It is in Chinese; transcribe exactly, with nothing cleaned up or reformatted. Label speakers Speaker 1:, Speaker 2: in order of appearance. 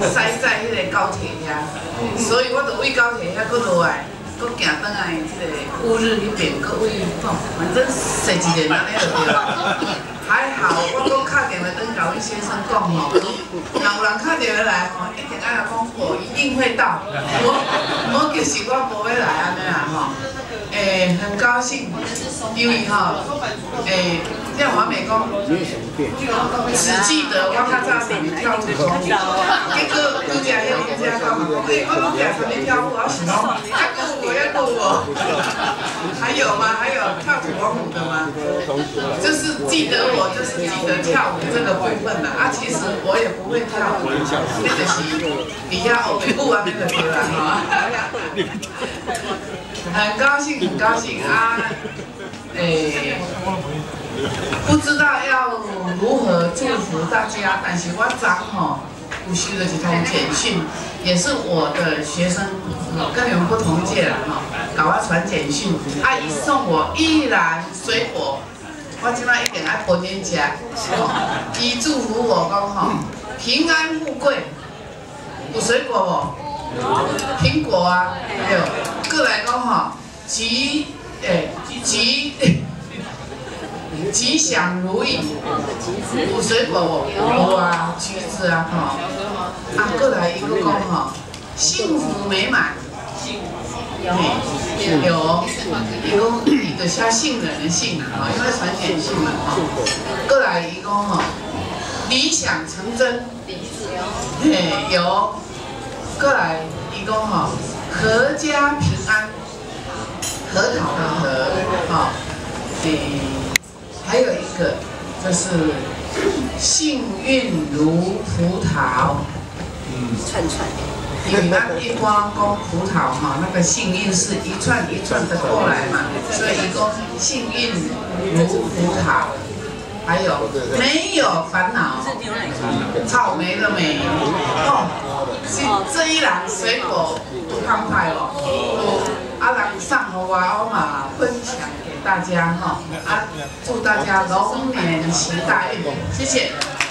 Speaker 1: 塞在迄个高铁遐，所以我就为高铁遐搁落来，搁行转来即个乌日迄边，搁为哦，反正坐一日安尼就对了。还好，我搁打电话转甲阮先生讲吼，若有人打电话来吼，一定爱来讲我一定会到，我我就是我无要来安尼啦吼。诶，很高兴，因为吼，诶，这样我袂讲，只记得我较早常跳舞，结果拄则迄个姐讲嘛，诶，我拢常常咧跳舞，我想讲，还顾我，还顾我，还有吗？还有跳土王舞的吗？就是记得我，就是记得跳舞这个部分啦。啊，其实我也不会跳舞，那就是底下欧美舞啊，那个对啦哈。很高兴，很高兴啊！诶，不知道要如何祝福大家，但是我昨吼有收到一通简讯，也是我的学生，跟你们不同届了哈，搞我传简讯，阿姨送我一篮水果，我今晚一定爱分恁吃，伊祝福我讲吼平安富贵，有水果无？苹果啊，对。过来讲吼，吉诶吉吉祥如意，有水果无？有啊，橘子啊，吼。啊，过来伊个讲吼，幸福美满。有有，伊讲伊就写杏仁的杏啊，吼，因为传简讯嘛，吼。过来伊讲吼，理想成真。嘿，有。过来伊讲吼。阖家平安，核桃的核，哈，诶，还有一个就是幸运如葡萄，嗯，串串，因为咱一般讲葡萄哈，那个幸运是一串一串的过来嘛，所以一共幸运如葡萄。还有没有烦恼，草莓的莓哦，是这一篮水果慷慨哦，啊人送给我，我嘛分享给大家哈，啊祝大家龙年行大运，谢谢。